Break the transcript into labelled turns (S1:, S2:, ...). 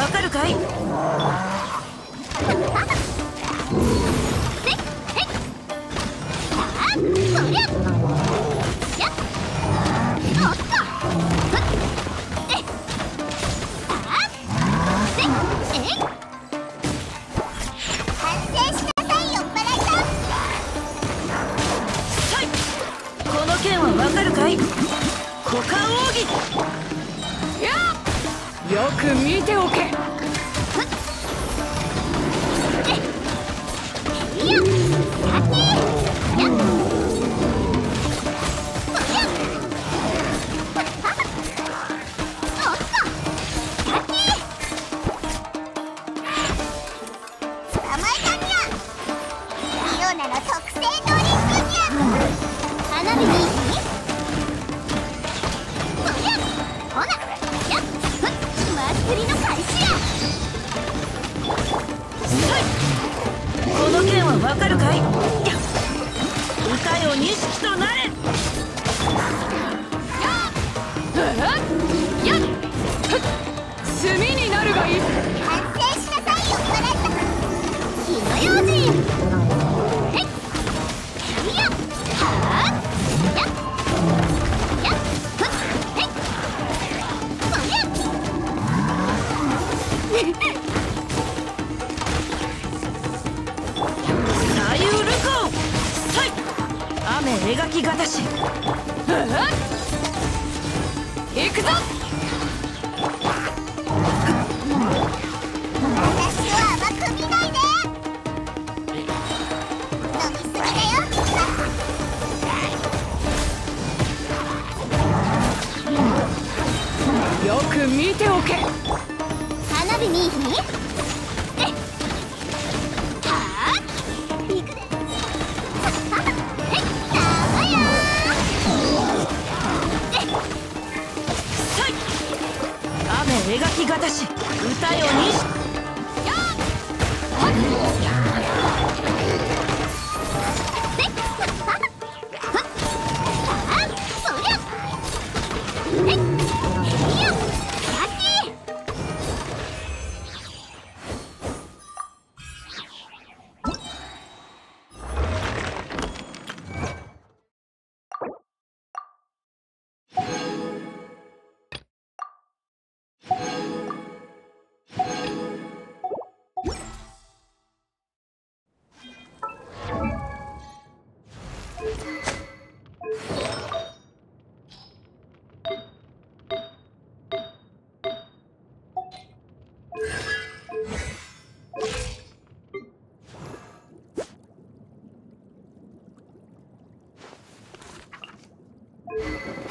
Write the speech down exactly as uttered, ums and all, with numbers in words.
S1: わかるかい？わかるかい？股間奥義。
S2: よく見ておけ。
S1: この剣はわかるかい？歌よ錦となれ。
S2: 炭になるがいい。
S3: 反省しなさいよ、バラタ。火の用心。へっ。いや。はあ。や。や。ふっ。へっ。そりゃ。
S1: 左右ルコン。はい。雨描きがたし。
S2: 行くぞ。よく見ておけ。
S3: 花火見いひん？えっ。はあ。行くで。はっはっ。えっ。たまやー。えっ。
S1: はい。雨描きがたし。歌よ錦。
S3: you